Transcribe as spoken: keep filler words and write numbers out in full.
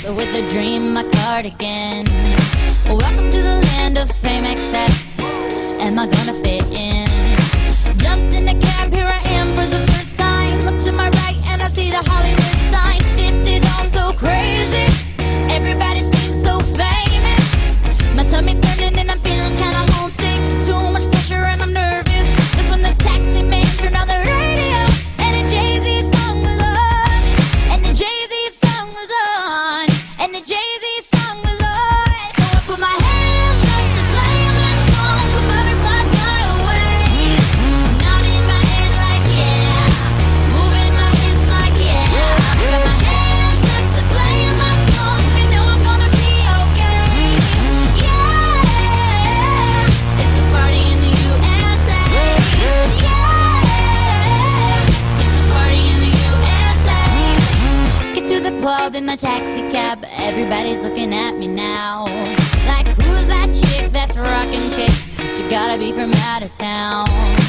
with a dream, my cardigan. Welcome to the land of fame excess. Am I gonna fit in? Jumped in a cab, here I am for the first time. Look to my right and I see the Hollywood sign. This is all so crazy. Everybody seems so famous. My tummy's turning and I'm feeling kinda homesick. Too much pressure and I'm nervous. That's when the taxi man turned on the radio and a Jay-Z song was on. And the Jay-Z song was on. And the Jay-Z song was on. So I put my hands up to play my song. The butterflies fly away. Nodding my head like yeah. Moving my hips like yeah. Got my hands up to play my song. You know I'm gonna be okay. Yeah. It's a party in the U S A. Yeah. It's a party in the U S A. Get to the club in my taxi cab. Everybody's looking at me now. Like, who's that chick that's rocking kicks? She gotta be from out of town.